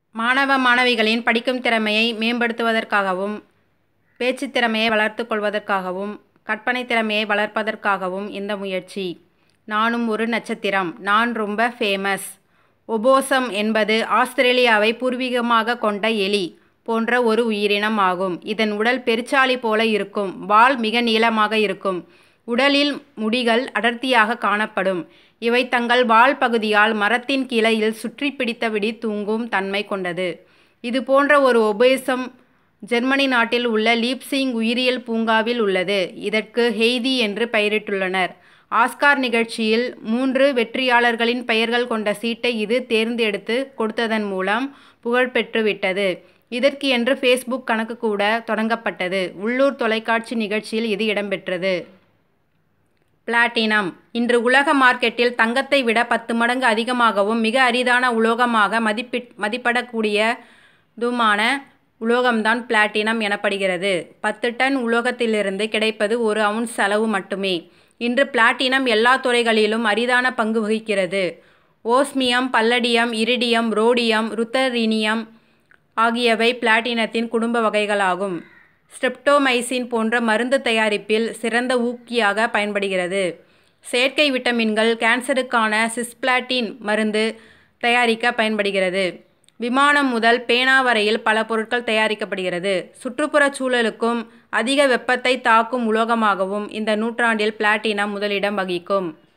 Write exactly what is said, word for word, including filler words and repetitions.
மாணவ மாணவிகளின் படிக்கும் திறமையை மேம்படுத்துவதற்காகவும் பேச்சு திறமையை வளர்த்து கொள்வதற்காகவும் கற்பனை திறமையை வளர்ப்பதற்காகவும் இந்த முயற்சி. நானும் ஒரு நட்சத்திரம். நான் ரொம்ப ஃபேமஸ். ஒபோசம் என்பது ஆஸ்திரேலியாவை பூர்வீகமாக கொண்ட எலி போன்ற ஒரு உயிரினம் ஆகும். இதன் உடல் பெருச்சாளி போல இருக்கும். வால் மிக நீளமாக இருக்கும். உடலில் முடிகள் அடர்த்தியாக காணப்படும். இவை தங்கள் வால் பகுதியால் மரத்தின் கிளையில் சுற்றி பிடித்தபடி தூங்கும் தன்மை கொண்டது. இது போன்ற ஒரு ஒபோசம் ஜெர்மனி நாட்டில் உள்ள லீப்சிங் உயிரியல் பூங்காவில் உள்ளது. இதற்கு ஹெய்தி என்று பெயரிட்டுள்ளனர். ஆஸ்கார் நிகழ்ச்சியில் மூன்று வெற்றியாளர்களின் பெயர்கள் கொண்ட சீட்டை இது தேர்ந்தெடுத்து கொடுத்ததன் மூலம் புகழ்பெற்றுவிட்டது. இதற்கு என்று ஃபேஸ்புக் கணக்கு கூட தொடங்கப்பட்டது. உள்ளூர் தொலைக்காட்சி நிகழ்ச்சியில் இது இடம்பெற்றது. பிளாட்டினம் இன்று உலக மார்க்கெட்டில் தங்கத்தை விட பத்து மடங்கு அதிகமாகவும் மிக அரிதான உலோகமாக மதிப்பி மதிப்பிடக்கூடியதுமான உலோகம்தான் பிளாட்டினம் எனப்படுகிறது. பத்து டன் உலோகத்திலிருந்து கிடைப்பது ஒரு அவுன்ஸ் அளவு மட்டுமே. இன்று பிளாட்டினம் எல்லா துறைகளிலும் அரிதான பங்கு வகிக்கிறது. ஓஸ்மியம், பல்லடியம், இரிடியம், ரோடியம், ருத்தரீனியம் ஆகியவை பிளாட்டினத்தின் குடும்ப வகைகளாகும். ஸ்ட்ரெப்டோமைசின் போன்ற மருந்து தயாரிப்பில் சிறந்த ஊக்கியாக பயன்படுகிறது. செயற்கை விட்டமின்கள் கேன்சருக்கான சிஸ்பிளாட்டின் மருந்து தயாரிக்க பயன்படுகிறது. விமானம் முதல் பேனா வரையில் பல பொருட்கள் தயாரிக்கப்படுகிறது. சுற்றுப்புறச் சூழலுக்கும் அதிக வெப்பத்தை தாக்கும் உலோகமாகவும் இந்த நூற்றாண்டில் பிளாட்டினம் முதலிடம் வகிக்கும்.